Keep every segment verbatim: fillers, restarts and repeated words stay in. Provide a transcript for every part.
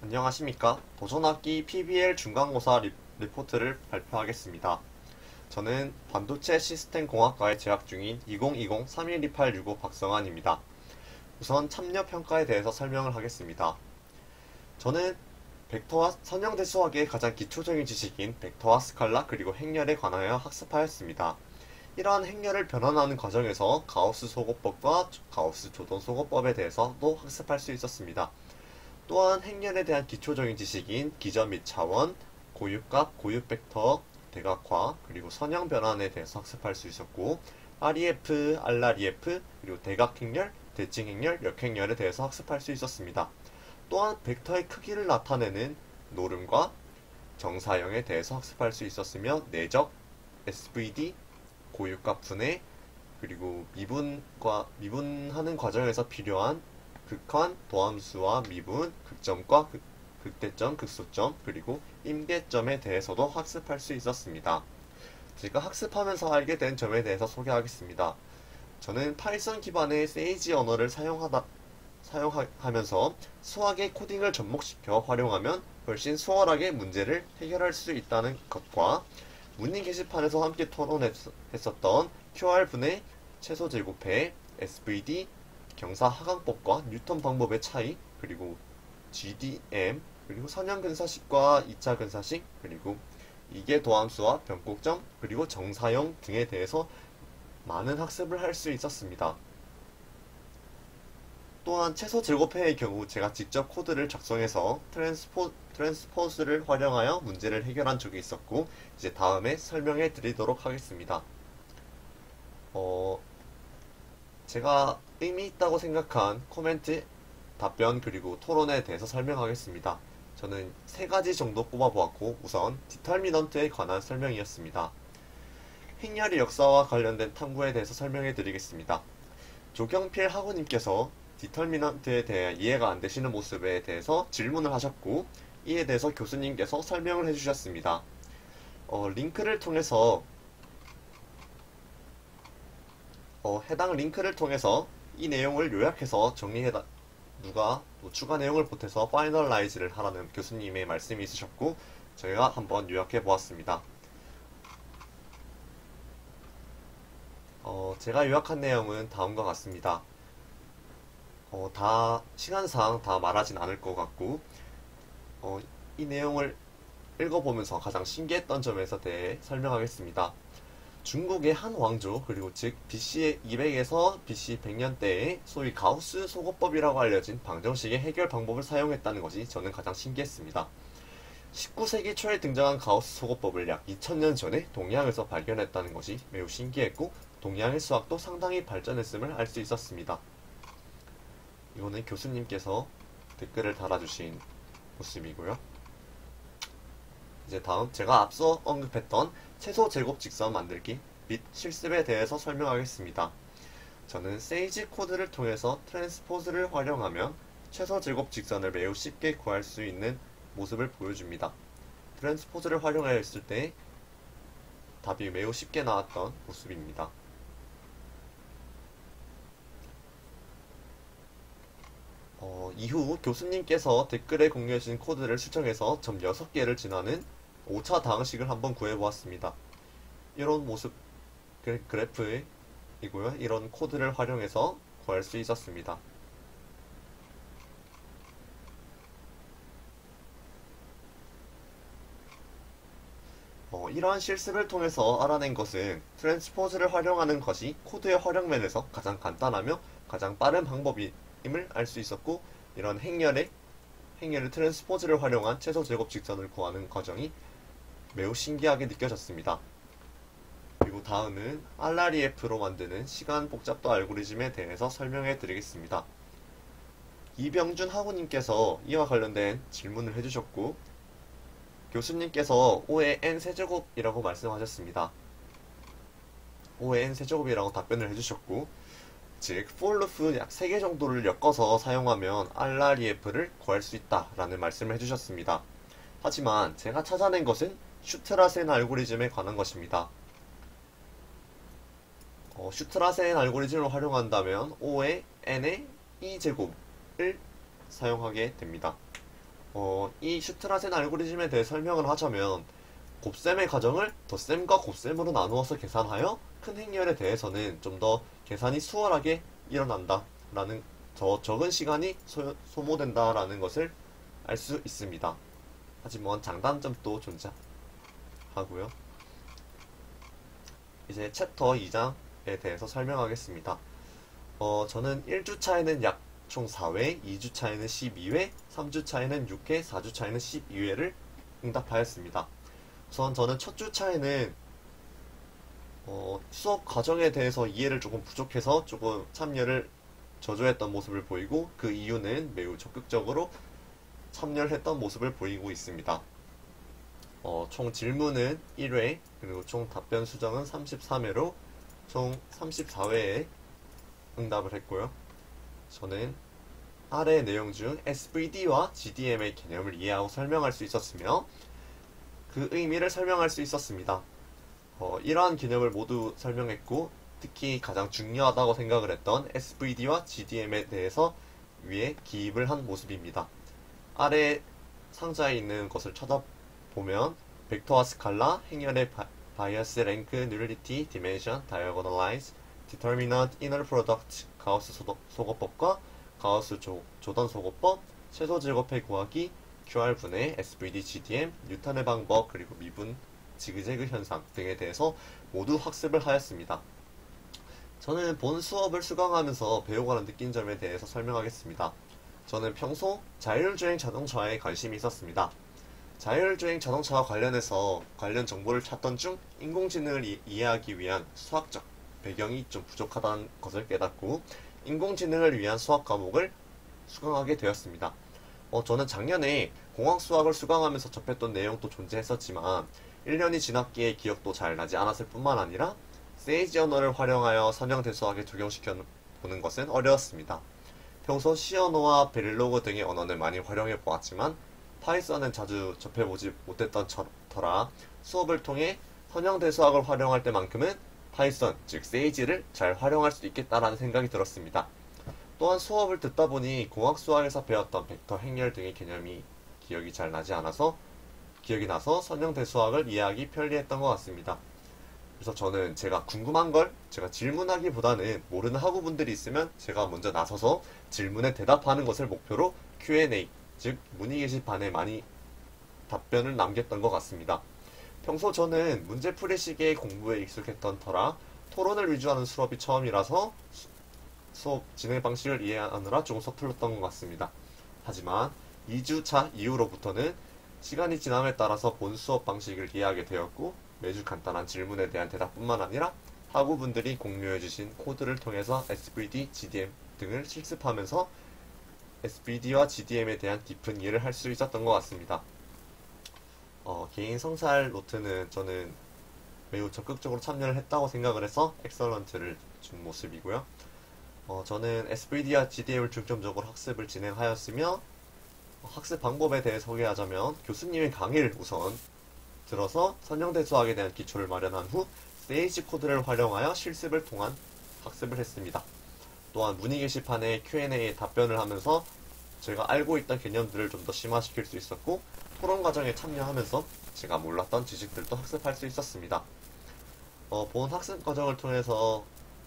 안녕하십니까. 도전학기 피비엘 중간고사 리, 리포트를 발표하겠습니다. 저는 반도체 시스템 공학과에 재학 중인 이천이십 삼일이팔육오 박성환입니다. 우선 참여평가에 대해서 설명을 하겠습니다. 저는 벡터와 선형대 수학의 가장 기초적인 지식인 벡터와 스칼라 그리고 행렬에 관하여 학습하였습니다. 이러한 행렬을 변환하는 과정에서 가우스 소거법과 가우스 조던 소거법에 대해서도 학습할 수 있었습니다. 또한 행렬에 대한 기초적인 지식인 기저 및 차원, 고유값, 고유벡터, 대각화, 그리고 선형 변환에 대해서 학습할 수 있었고 알이에프, 알라리에프, 그리고 대각행렬, 대칭행렬, 역행렬에 대해서 학습할 수 있었습니다. 또한 벡터의 크기를 나타내는 노름과 정사형에 대해서 학습할 수 있었으며 내적, 에스브이디, 고유값 분해, 그리고 미분과 미분하는 과정에서 필요한 극한, 도함수와 미분, 극점과 극, 극대점, 극소점, 그리고 임계점에 대해서도 학습할 수 있었습니다. 제가 학습하면서 알게 된 점에 대해서 소개하겠습니다. 저는 파이썬 기반의 세이지 언어를 사용하다, 사용하면서 수학의 코딩을 접목시켜 활용하면 훨씬 수월하게 문제를 해결할 수 있다는 것과 문의 게시판에서 함께 토론했었던 큐알분의 최소 제곱해, 에스브이디, 경사 하강법과 뉴턴 방법의 차이, 그리고 지디엠, 그리고 선형 근사식과 이 차 근사식, 그리고 이계 도함수와 변곡점, 그리고 정사형 등에 대해서 많은 학습을 할 수 있었습니다. 또한 최소 제곱해의 경우 제가 직접 코드를 작성해서 트랜스포, 트랜스포즈를 활용하여 문제를 해결한 적이 있었고 이제 다음에 설명해 드리도록 하겠습니다. 어, 제가 의미 있다고 생각한 코멘트, 답변, 그리고 토론에 대해서 설명하겠습니다. 저는 세 가지 정도 꼽아보았고 우선 디터미넌트에 관한 설명이었습니다. 행렬의 역사와 관련된 탐구에 대해서 설명해 드리겠습니다. 조경필 학우님께서 디터미넌트에 대해 이해가 안 되시는 모습에 대해서 질문을 하셨고 이에 대해서 교수님께서 설명을 해주셨습니다. 어, 링크를 통해서 어, 해당 링크를 통해서 이 내용을 요약해서 정리해다 누가 또 추가 내용을 보태서 파이널라이즈를 하라는 교수님의 말씀이 있으셨고 저희가 한번 요약해 보았습니다. 어, 제가 요약한 내용은 다음과 같습니다. 어, 다 시간상 다 말하진 않을 것 같고 어, 이 내용을 읽어보면서 가장 신기했던 점에 대해 설명하겠습니다. 중국의 한 왕조, 그리고 즉 비씨 이백에서 비씨 백 년대에 소위 가우스 소거법이라고 알려진 방정식의 해결 방법을 사용했다는 것이 저는 가장 신기했습니다. 십구 세기 초에 등장한 가우스 소거법을 약 이천 년 전에 동양에서 발견했다는 것이 매우 신기했고 동양의 수학도 상당히 발전했음을 알 수 있었습니다. 이거는 교수님께서 댓글을 달아주신 모습이고요. 이제 다음 제가 앞서 언급했던 최소 제곱 직선 만들기 및 실습에 대해서 설명하겠습니다. 저는 세이지 코드를 통해서 트랜스포즈를 활용하면 최소 제곱 직선을 매우 쉽게 구할 수 있는 모습을 보여줍니다. 트랜스포즈를 활용하였을 때 답이 매우 쉽게 나왔던 모습입니다. 어, 이후 교수님께서 댓글에 공유해주신 코드를 수정해서 점 여섯 개를 지나는 오 차 다항식을 한번 구해보았습니다. 이런 모습 그래프이고요. 이런 코드를 활용해서 구할 수 있었습니다. 어, 이러한 실습을 통해서 알아낸 것은 트랜스포즈를 활용하는 것이 코드의 활용 면에서 가장 간단하며 가장 빠른 방법임을 알 수 있었고 이런 행렬의 행렬의 트랜스포즈를 활용한 최소 제곱 직선을 구하는 과정이 매우 신기하게 느껴졌습니다. 그리고 다음은 알라리에프로 만드는 시간 복잡도 알고리즘에 대해서 설명해 드리겠습니다. 이병준 학우님께서 이와 관련된 질문을 해주셨고 교수님께서 오의 n 세제곱이라고 말씀하셨습니다. 오의 n 세제곱이라고 답변을 해주셨고 즉 for-loop 약 세 개 정도를 엮어서 사용하면 알라리에프를 구할 수 있다라는 말씀을 해주셨습니다. 하지만 제가 찾아낸 것은 슈트라센 알고리즘에 관한 것입니다. 어, 슈트라센 알고리즘을 활용한다면 오의 n의 이 제곱을 사용하게 됩니다. 어, 이 슈트라센 알고리즘에 대해 설명을 하자면 곱셈의 과정을 덧셈과 곱셈으로 나누어서 계산하여 큰 행렬에 대해서는 좀 더 계산이 수월하게 일어난다 라는 더 적은 시간이 소, 소모된다라는 것을 알 수 있습니다. 하지만 장단점도 존재하고요. 이제 챕터 이 장에 대해서 설명하겠습니다. 어, 저는 일 주차에는 약 총 사 회, 이 주차에는 십이 회, 삼 주차에는 육 회, 사 주차에는 십이 회를 응답하였습니다. 우선 저는 첫 주차에는 어, 수업 과정에 대해서 이해를 조금 부족해서 조금 참여를 저조했던 모습을 보이고, 그 이유는 매우 적극적으로 참여를 했던 모습을 보이고 있습니다. 어, 총 질문은 일 회, 그리고 총 답변 수정은 삼십삼 회로 총 삼십사 회에 응답을 했고요. 저는 아래 내용 중 에스브이디와 지디엠의 개념을 이해하고 설명할 수 있었으며 그 의미를 설명할 수 있었습니다. 어, 이러한 개념을 모두 설명했고, 특히 가장 중요하다고 생각을 했던 에스브이디와 지디엠에 대해서 위에 기입을 한 모습입니다. 아래 상자에 있는 것을 찾아보면 벡터와 스칼라, 행렬의 바, 바이어스, 랭크, нул리티, 디멘션, 다이어고널라이즈, 디터미넌트, 이너 프로덕트, 가우스 소도, 소거법과 가우스 조, 조던 소거법, 최소 제곱해 구하기, 큐알분해, 에스브이디, 지디엠, 뉴턴의 방법, 그리고 미분, 지그재그 현상 등에 대해서 모두 학습을 하였습니다. 저는 본 수업을 수강하면서 배우고는 느낀 점에 대해서 설명하겠습니다. 저는 평소 자율주행 자동차에 관심이 있었습니다. 자율주행 자동차와 관련해서 관련 정보를 찾던 중 인공지능을 이, 이해하기 위한 수학적 배경이 좀 부족하다는 것을 깨닫고 인공지능을 위한 수학 과목을 수강하게 되었습니다. 어, 저는 작년에 공학수학을 수강하면서 접했던 내용도 존재했었지만 일 년이 지났기에 기억도 잘 나지 않았을 뿐만 아니라 세이지 언어를 활용하여 선형대수학에 적용시켜 보는 것은 어려웠습니다. 평소 C 언어와 베릴로그 등의 언어는 많이 활용해 보았지만 파이썬은 자주 접해보지 못했던 터라 수업을 통해 선형대수학을 활용할 때만큼은 파이썬, 즉 세이지를 잘 활용할 수 있겠다라는 생각이 들었습니다. 또한 수업을 듣다 보니 공학수학에서 배웠던 벡터 행렬 등의 개념이 기억이 잘 나지 않아서 기억이 나서 선형대수학을 이해하기 편리했던 것 같습니다. 그래서 저는 제가 궁금한 걸 제가 질문하기보다는 모르는 학우분들이 있으면 제가 먼저 나서서 질문에 대답하는 것을 목표로 큐 앤 에이, 즉 문의 게시판에 많이 답변을 남겼던 것 같습니다. 평소 저는 문제풀이식의 공부에 익숙했던 터라 토론을 위주하는 수업이 처음이라서 수, 수업 진행 방식을 이해하느라 조금 서툴렀던 것 같습니다. 하지만 이 주차 이후로부터는 시간이 지남에 따라서 본 수업 방식을 이해하게 되었고, 매주 간단한 질문에 대한 대답뿐만 아니라 학우분들이 공유해주신 코드를 통해서 에스브이디, 지디엠 등을 실습하면서 에스브이디와 지디엠에 대한 깊은 이해를 할 수 있었던 것 같습니다. 어, 개인 성살 노트는 저는 매우 적극적으로 참여를 했다고 생각을 해서 엑설런트를 준 모습이고요. 어, 저는 에스브이디와 지디엠을 중점적으로 학습을 진행하였으며, 학습 방법에 대해 소개하자면 교수님의 강의를 우선 들어서 선형대수학에 대한 기초를 마련한 후 세이지 코드를 활용하여 실습을 통한 학습을 했습니다. 또한 문의 게시판에 큐 앤 에이에 답변을 하면서 제가 알고 있던 개념들을 좀 더 심화시킬 수 있었고, 토론 과정에 참여하면서 제가 몰랐던 지식들도 학습할 수 있었습니다. 어, 본 학습 과정을 통해서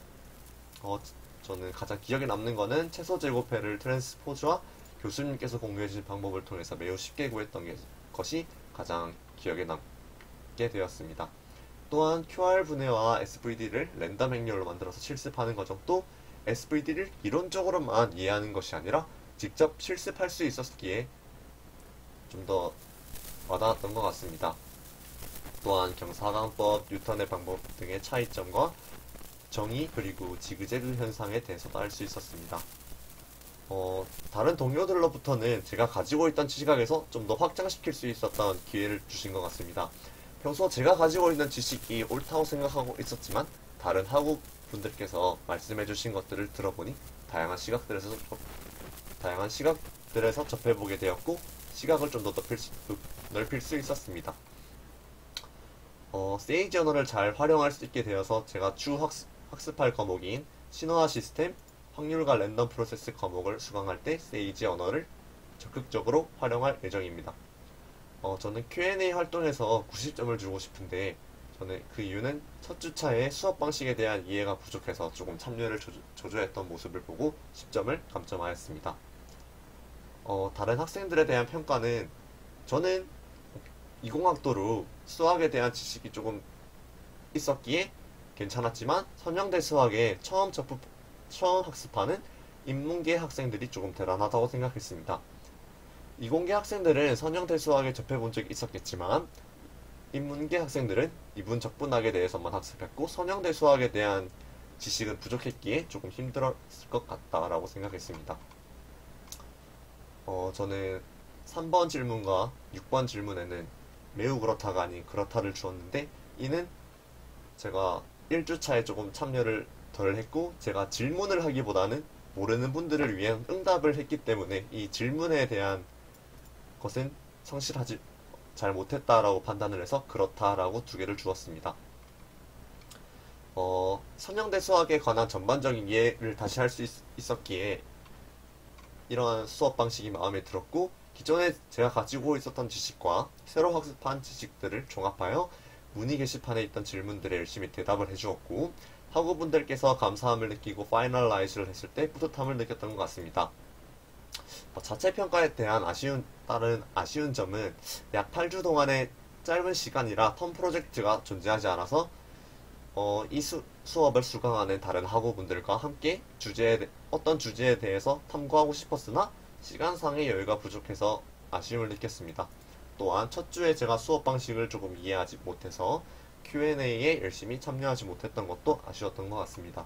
어, 저는 가장 기억에 남는 거는 최소 제곱해를 트랜스포즈와 교수님께서 공유해주신 방법을 통해서 매우 쉽게 구했던 게, 것이 가장 기억에 남게 되었습니다. 또한 큐알 분해와 에스브이디를 랜덤 행렬로 만들어서 실습하는 과정도 에스브이디를 이론적으로만 이해하는 것이 아니라 직접 실습할 수 있었기에 좀 더 와닿았던 것 같습니다. 또한 경사광법, 뉴턴의 방법 등의 차이점과 정의 그리고 지그재그 현상에 대해서도 알 수 있었습니다. 어, 다른 동료들로부터는 제가 가지고 있던 지식학에서 좀 더 확장시킬 수 있었던 기회를 주신 것 같습니다. 평소 제가 가지고 있는 지식이 옳다고 생각하고 있었지만 다른 학우분들께서 말씀해 주신 것들을 들어보니 다양한 시각들에서 다양한 시각들에서 접해보게 되었고, 시각을 좀 더 넓힐 수, 넓힐 수 있었습니다. 어, 세이지 언어를 잘 활용할 수 있게 되어서 제가 주 학습, 학습할 과목인 신호화 시스템, 확률과 랜덤 프로세스 과목을 수강할 때 세이지 언어를 적극적으로 활용할 예정입니다. 어, 저는 큐 앤 에이 활동에서 구십 점을 주고 싶은데 저는 그 이유는 첫 주차에 수업 방식에 대한 이해가 부족해서 조금 참여를 조주, 조조했던 모습을 보고 십 점을 감점하였습니다. 어, 다른 학생들에 대한 평가는 저는 이공학도로 수학에 대한 지식이 조금 있었기에 괜찮았지만 선영대 수학에 처음 접붙, 처음 학습하는 인문계 학생들이 조금 대단하다고 생각했습니다. 이공계 학생들은 선영대 수학에 접해본 적이 있었겠지만 인문계 학생들은 이분 적분학에 대해서만 학습했고 선영대 수학에 대한 지식은 부족했기에 조금 힘들었을 것 같다라고 생각했습니다. 어, 저는 삼 번 질문과 육 번 질문에는 매우 그렇다가 아닌 그렇다를 주었는데 이는 제가 일 주차에 조금 참여를 덜 했고 제가 질문을 하기보다는 모르는 분들을 위한 응답을 했기 때문에 이 질문에 대한 것은 성실하지 잘 못했다라고 판단을 해서 그렇다라고 두 개를 주었습니다. 어, 선영대 수학에 관한 전반적인 이해를 다시 할 수 있었기에 이러한 수업 방식이 마음에 들었고 기존에 제가 가지고 있었던 지식과 새로 학습한 지식들을 종합하여 문의 게시판에 있던 질문들에 열심히 대답을 해주었고 학우분들께서 감사함을 느끼고 파이널라이즈를 했을 때 뿌듯함을 느꼈던 것 같습니다. 어, 자체 평가에 대한 아쉬운 다른 아쉬운 점은 약 팔 주 동안의 짧은 시간이라 텀 프로젝트가 존재하지 않아서 어, 이 수, 수업을 수강하는 다른 학우분들과 함께 주제에, 어떤 주제에 대해서 탐구하고 싶었으나 시간상의 여유가 부족해서 아쉬움을 느꼈습니다. 또한 첫 주에 제가 수업 방식을 조금 이해하지 못해서 큐 앤 에이에 열심히 참여하지 못했던 것도 아쉬웠던 것 같습니다.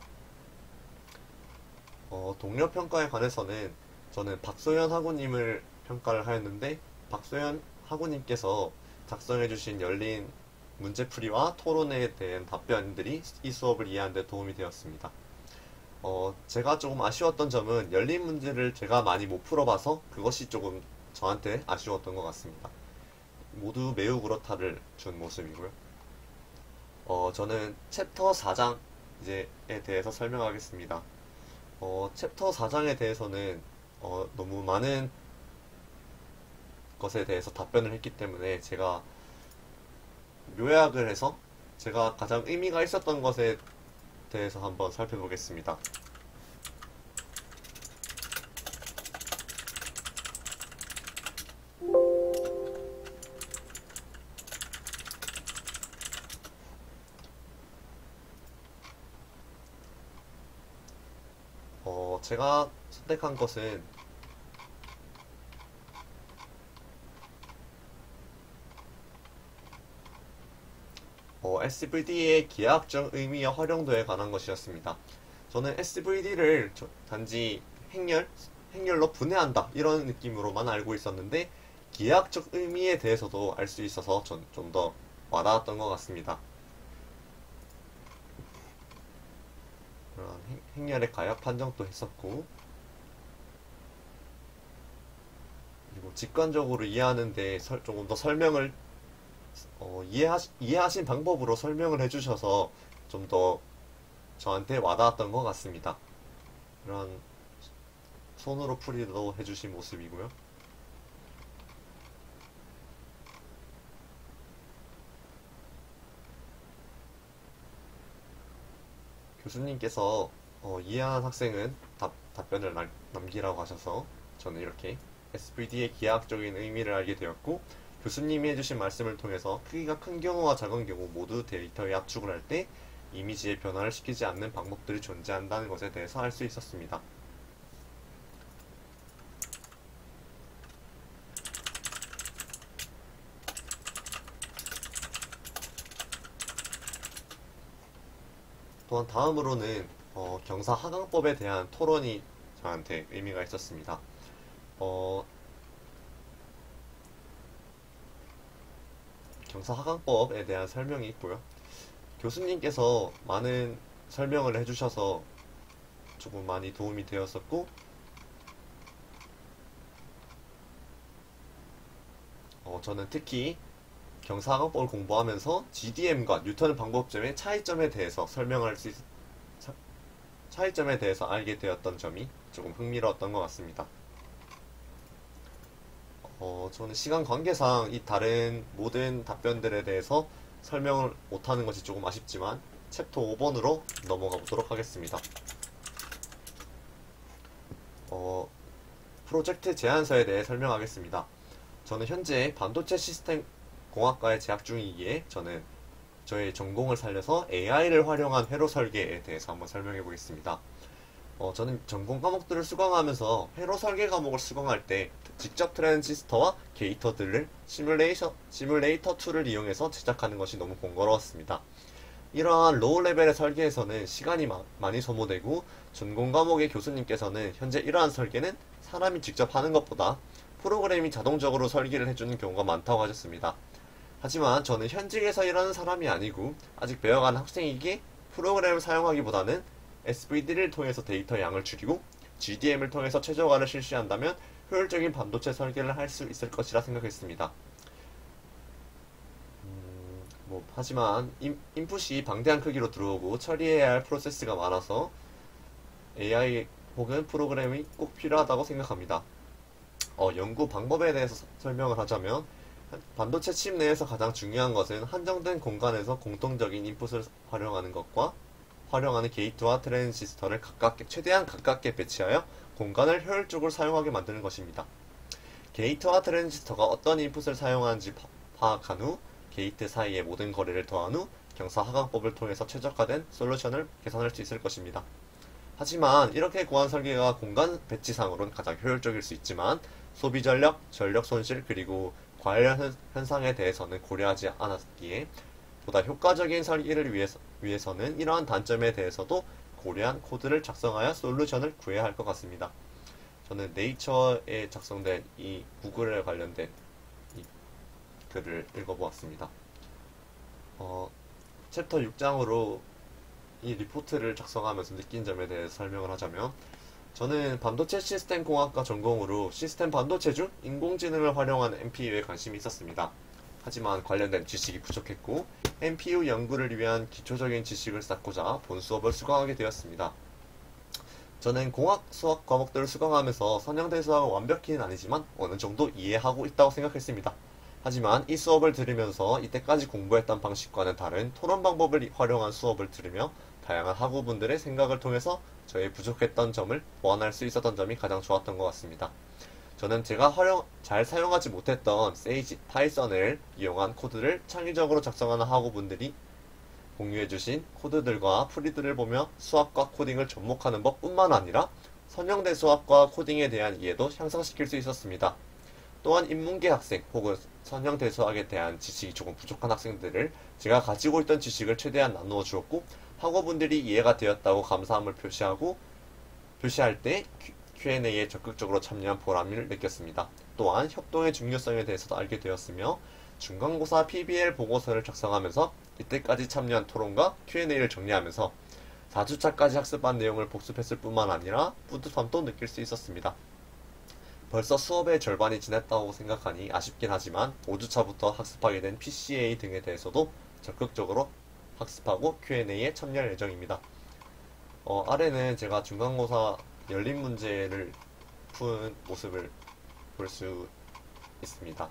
어, 동료 평가에 관해서는 저는 박소연 학우님을 평가를 하였는데 박소연 학우님께서 작성해주신 열린 문제풀이와 토론에 대한 답변들이 이 수업을 이해하는 데 도움이 되었습니다. 어, 제가 조금 아쉬웠던 점은 열린 문제를 제가 많이 못 풀어봐서 그것이 조금 저한테 아쉬웠던 것 같습니다. 모두 매우 그렇다를 준 모습이고요. 어, 저는 챕터 사 장 이제에 대해서 설명하겠습니다. 어, 챕터 사 장에 대해서는 어, 너무 많은 것에 대해서 답변을 했기 때문에 제가 요약을 해서 제가 가장 의미가 있었던 것에 대해서 한번 살펴보겠습니다. 어, 제가 선택한 것은 어, 에스 브이 디의 기하학적 의미와 활용도에 관한 것이었습니다. 저는 에스 브이 디를 단지 행렬, 행렬로 분해한다 이런 느낌으로만 알고 있었는데 기하학적 의미에 대해서도 알 수 있어서 전 좀 더 와닿았던 것 같습니다. 그런 행렬의 가역 판정도 했었고 그리고 직관적으로 이해하는데 설, 조금 더 설명을 어, 이해하, 이해하신 방법으로 설명을 해주셔서 좀 더 저한테 와닿았던 것 같습니다. 이런 손으로 풀이도 해주신 모습이고요. 교수님께서 어, 이해한 학생은 답, 답변을 남, 남기라고 하셔서 저는 이렇게 에스 브이 디의 기하학적인 의미를 알게 되었고 교수님이 해주신 말씀을 통해서 크기가 큰 경우와 작은 경우 모두 데이터에 압축을 할 때 이미지의 변화를 시키지 않는 방법들이 존재한다는 것에 대해서 알 수 있었습니다. 또한 다음으로는 어, 경사 하강법에 대한 토론이 저한테 의미가 있었습니다. 어, 경사 하강법에 대한 설명이 있고요. 교수님께서 많은 설명을 해주셔서 조금 많이 도움이 되었었고 어, 저는 특히 경사학법을 공부하면서 지 디 엠과 뉴턴 방법점의 차이점에 대해서 설명할 수 있, 차, 차이점에 대해서 알게 되었던 점이 조금 흥미로웠던 것 같습니다. 어, 저는 시간 관계상 이 다른 모든 답변들에 대해서 설명을 못하는 것이 조금 아쉽지만 챕터 오 번으로 넘어가 보도록 하겠습니다. 어, 프로젝트 제안서에 대해 설명하겠습니다. 저는 현재 반도체 시스템 공학과에 재학 중이기에 저는 저의 전공을 살려서 에이아이를 활용한 회로 설계에 대해서 한번 설명해 보겠습니다. 어, 저는 전공 과목들을 수강하면서 회로 설계 과목을 수강할 때 직접 트랜지스터와 게이터들을 시뮬레이션, 시뮬레이터 툴을 이용해서 제작하는 것이 너무 번거로웠습니다. 이러한 로우 레벨의 설계에서는 시간이 마, 많이 소모되고 전공 과목의 교수님께서는 현재 이러한 설계는 사람이 직접 하는 것보다 프로그램이 자동적으로 설계를 해주는 경우가 많다고 하셨습니다. 하지만 저는 현직에서 일하는 사람이 아니고 아직 배워가는 학생이기에 프로그램을 사용하기보다는 에스브이디를 통해서 데이터 양을 줄이고 지디엠을 통해서 최저화를 실시한다면 효율적인 반도체 설계를 할 수 있을 것이라 생각했습니다. 음, 뭐, 하지만 인, 인풋이 방대한 크기로 들어오고 처리해야 할 프로세스가 많아서 에이아이 혹은 프로그램이 꼭 필요하다고 생각합니다. 어, 연구 방법에 대해서 서- 설명을 하자면 반도체 칩 내에서 가장 중요한 것은 한정된 공간에서 공통적인 인풋을 활용하는 것과 활용하는 게이트와 트랜지스터를 가깝게, 최대한 가깝게 배치하여 공간을 효율적으로 사용하게 만드는 것입니다. 게이트와 트랜지스터가 어떤 인풋을 사용하는지 파- 파악한 후 게이트 사이의 모든 거리를 더한 후 경사하강법을 통해서 최적화된 솔루션을 계산할 수 있을 것입니다. 하지만 이렇게 구한 설계가 공간 배치상으로는 가장 효율적일 수 있지만 소비 전력, 전력 손실 그리고 과열 현- 현상에 대해서는 고려하지 않았기에 보다 효과적인 설계를 위해서, 위해서는 이러한 단점에 대해서도 고려한 코드를 작성하여 솔루션을 구해야 할 것 같습니다. 저는 네이처에 작성된 이 구글에 관련된 이 글을 읽어보았습니다. 어, 챕터 육 장으로 이 리포트를 작성하면서 느낀 점에 대해서 설명을 하자면 저는 반도체 시스템 공학과 전공으로 시스템 반도체 중 인공지능을 활용한 엠피유에 관심이 있었습니다. 하지만 관련된 지식이 부족했고 엠피유 연구를 위한 기초적인 지식을 쌓고자 본 수업을 수강하게 되었습니다. 저는 공학 수학 과목들을 수강하면서 선형대 수학은 완벽히는 아니지만 어느 정도 이해하고 있다고 생각했습니다. 하지만 이 수업을 들으면서 이때까지 공부했던 방식과는 다른 토론 방법을 활용한 수업을 들으며 다양한 학우분들의 생각을 통해서 저의 부족했던 점을 보완할 수 있었던 점이 가장 좋았던 것 같습니다. 저는 제가 활용, 잘 사용하지 못했던 세이지, 파이썬을 이용한 코드를 창의적으로 작성하는 학우분들이 공유해주신 코드들과 프리들을 보며 수학과 코딩을 접목하는 법뿐만 아니라 선형대 수학과 코딩에 대한 이해도 향상시킬 수 있었습니다. 또한 인문계 학생 혹은 선형대 수학에 대한 지식이 조금 부족한 학생들을 제가 가지고 있던 지식을 최대한 나누어 주었고 학우분들이 이해가 되었다고 감사함을 표시하고 표시할 때 큐 앤 에이에 적극적으로 참여한 보람을 느꼈습니다. 또한 협동의 중요성에 대해서도 알게 되었으며 중간고사 피비엘 보고서를 작성하면서 이때까지 참여한 토론과 큐 앤 에이를 정리하면서 사 주차까지 학습한 내용을 복습했을 뿐만 아니라 뿌듯함도 느낄 수 있었습니다. 벌써 수업의 절반이 지났다고 생각하니 아쉽긴 하지만 오 주차부터 학습하게 된 피씨에이 등에 대해서도 적극적으로 학습하고 큐 앤 에이에 참여할 예정입니다. 어, 아래는 제가 중간고사 열린 문제를 푼 모습을 볼 수 있습니다.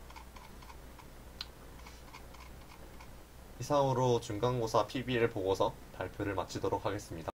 이상으로 중간고사 피비엘 보고서 발표를 마치도록 하겠습니다.